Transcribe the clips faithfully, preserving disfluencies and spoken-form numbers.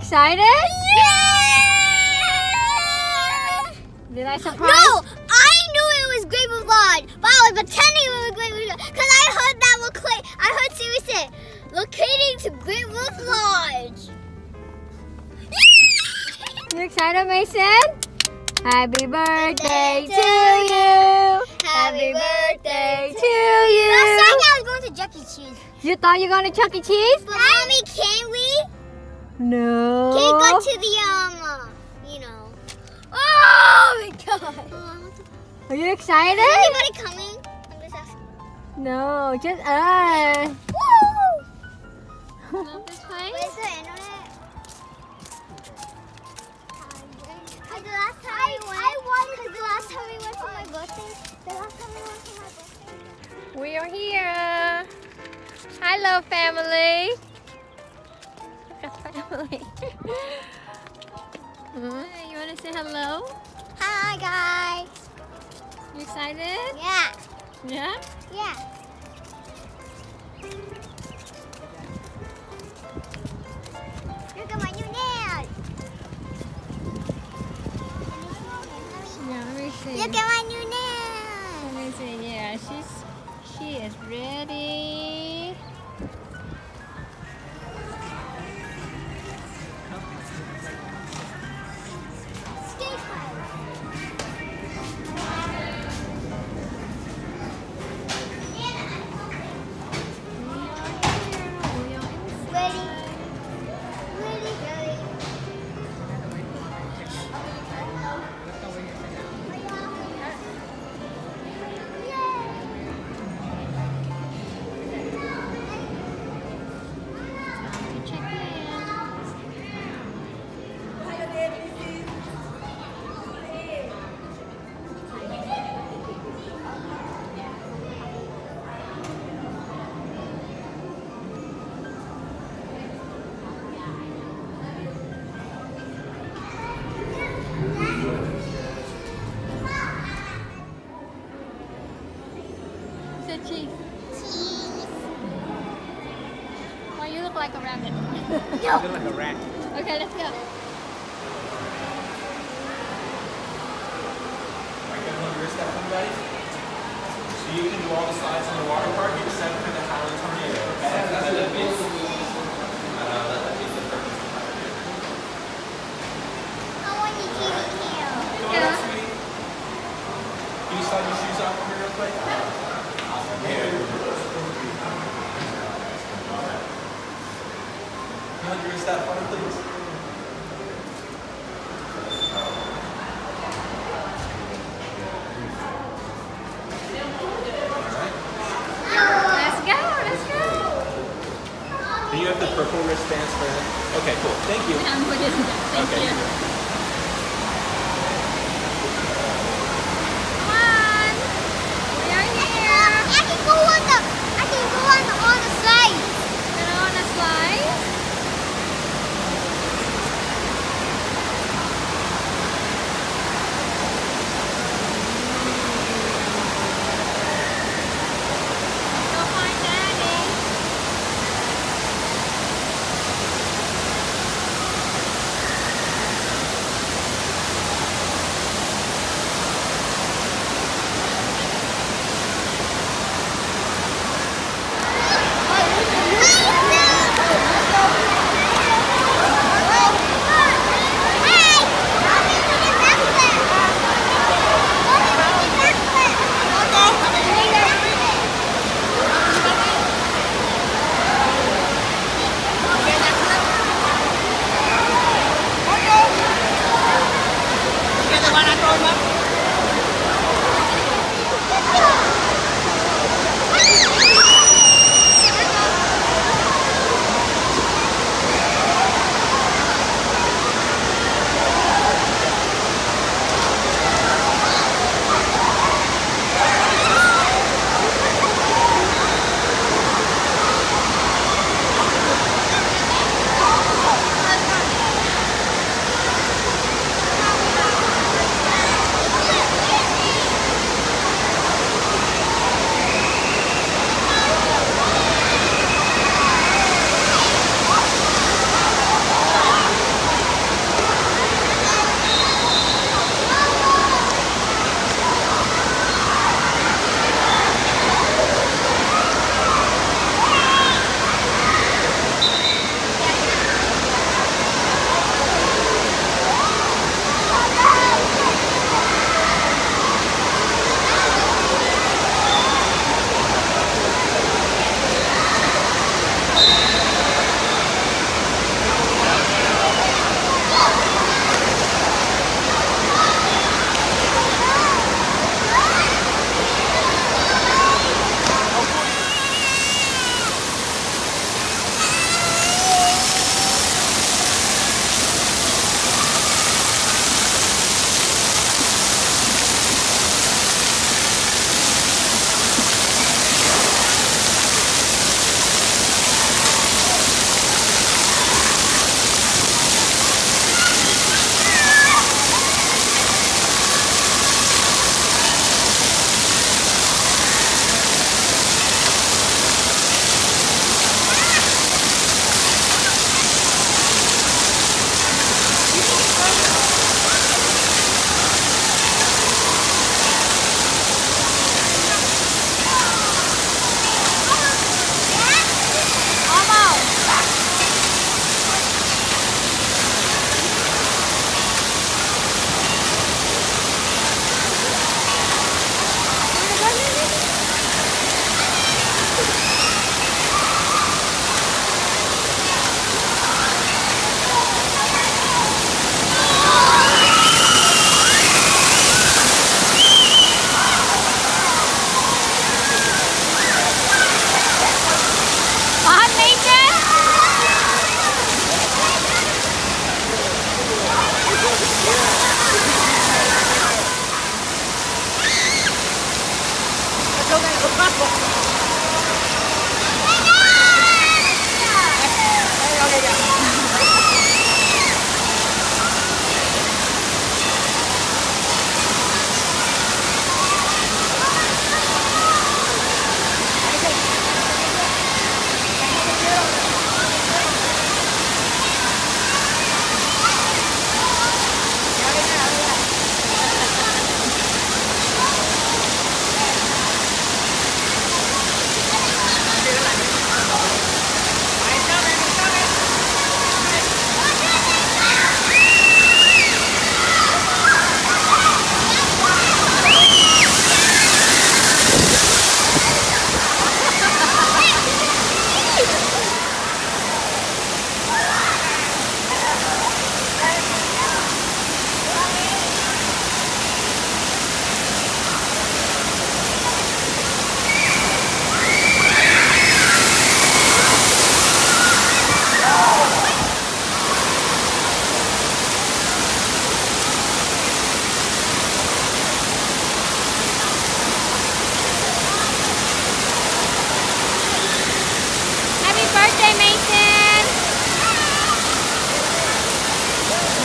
excited? Yeah! Did I surprise? No, I knew it was Greatwolf Lodge, but I was pretending it was Greatwolf Lodge because I heard that locate. I heard Siri say, "Locating to Greatwolf Lodge." You excited, Mason? Happy birthday to you. Happy birthday to you. Last night I was going to Chuck E. Cheese. You thought you were going to Chuck E. Cheese? But mommy, can we? No. Can we go to the um, uh, you know? Oh my God! Are you excited? Is anybody coming? I'm just asking. No, just us. Woo! Love this place. Where's the internet? Because the last time I, we went, I wanted because the last time we went for my birthday, the last time we went for my birthday. We are here. Hello, family. Family. Hmm, you want to say hello? Hi guys. You excited? Yeah. Yeah? Yeah. Look at my new nails. Yeah, let me see. Look at my new nails. Let me see. Yeah, she's she is ready. Skate park. Ready. Ready, ready. Say cheese. Cheese. Why you look like a rabbit? No. You look like a rat. Okay, let's go. So you can do all the slides in the water park except for the Howling Tornado. I want your T V cam. Come on up, sweetie. Can you slide your shoes off for me real quick? Can you use that phone, please? Let's go, let's go. Do you have the purple wristbands for that? Okay, cool. Thank you. I'm putting it down. Thank Okay. you. you're good. Come on. We are here. I can go on the. I can go on the on the slide. Get on a slide. Go find Daddy.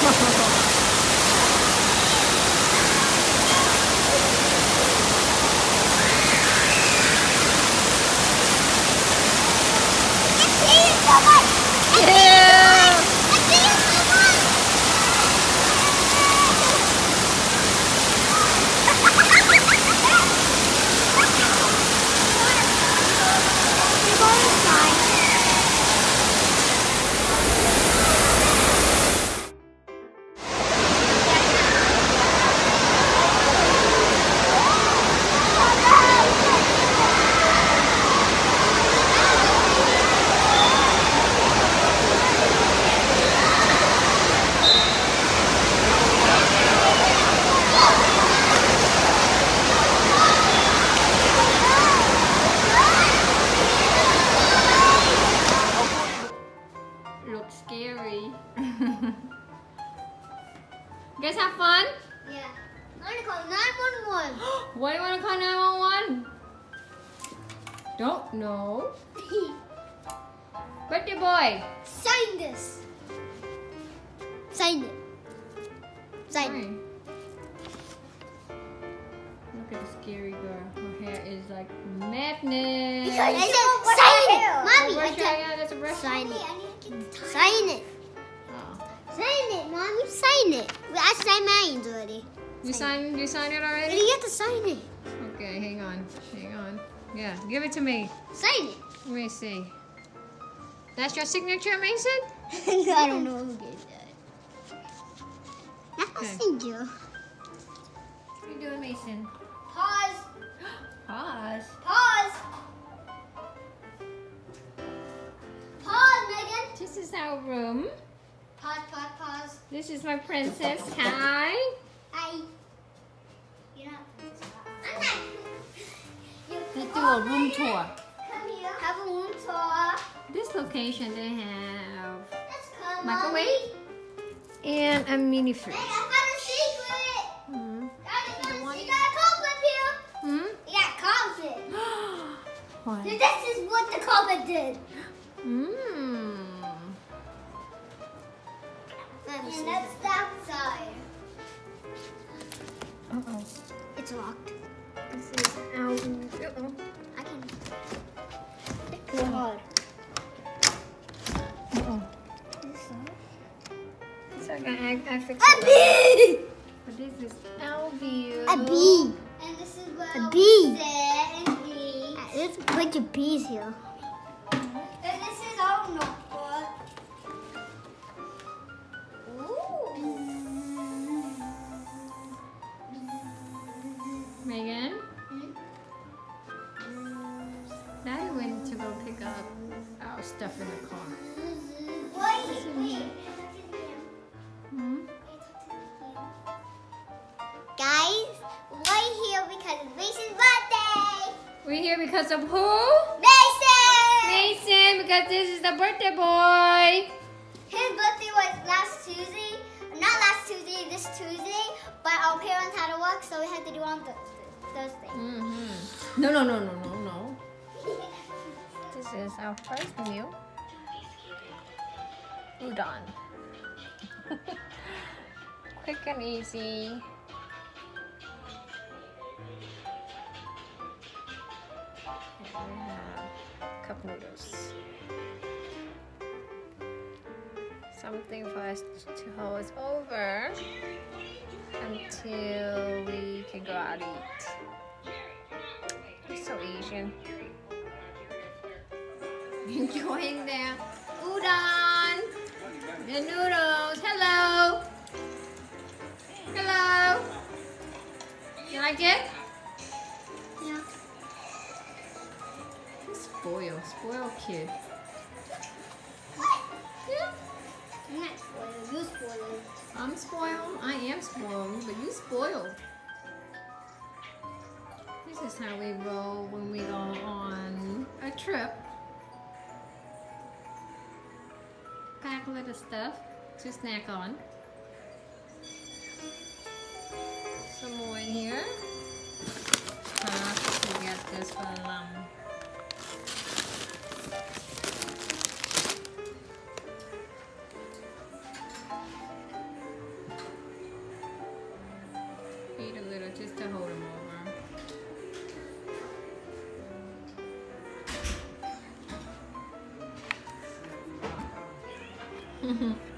Looks scary. You guys have fun? Yeah. I'm gonna call nine one one. Why do you want to call nine one one? Don't know. Birthday boy. Sign this. Sign it. Sign it. Fine. Look at the scary girl. Her hair is like madness. Because I said sign it. Mommy, I Brush your said hair, that's a brush. sign it. Sign it. Oh. Sign it, Mommy. Sign it. I signed mine already. You signed you signed it already? You have to sign it. Okay, hang on. Hang on. Yeah, give it to me. Sign it. Let me see. That's your signature, Mason? I don't know who gave that. That's my Okay. signature. What are you doing, Mason? Pause. Pause. Pause. Pause, Megan. This is our room. Pause, pause, pause. This is my princess. Hi. Hi. You're not. I'm not. You Let's do a room tour. Come here. Have a room tour. This location they have Let's come. microwave and a mini Hey, fridge. I found a secret. Hmm. Daddy, you got a carpet here. Hmm? You got a carpet. What? This is what the carpet did. Mmm. And that's the outside. Uh oh. It's locked. This is our. Uh-oh. I can. Go hard. Uh-oh. So I, I, I fixed A it. bee. But this is our view. A bee. And this is where a bee. Sit and eat. There's a bunch of bees here. And this is our notebook. Megan? Daddy went to go pick up our stuff in the car. Hmm? Guys, we're here because it's Mason's birthday. We're here because of who? Mason! Mason, because this is the birthday boy. His birthday was last Tuesday. Not last Tuesday, this Tuesday. But our parents had to work, so we had to do it on th Thursday. Mm-hmm. No, no, no, no, no, no. This is our first meal. Udon. Quick and easy. And we have cup noodles. Something for us to hold us over until we can go out and eat. It's so Asian. Enjoying their udon, the noodles. Hello. Hello. You like it? Yeah. Spoil, spoil kid. Yeah. I'm not spoiled. You spoiled. I'm spoiled. I am spoiled, but you spoiled. This is how we roll when we go on a trip. Pack a little stuff to snack on. Some more in here. Have to get this one. to hold him over.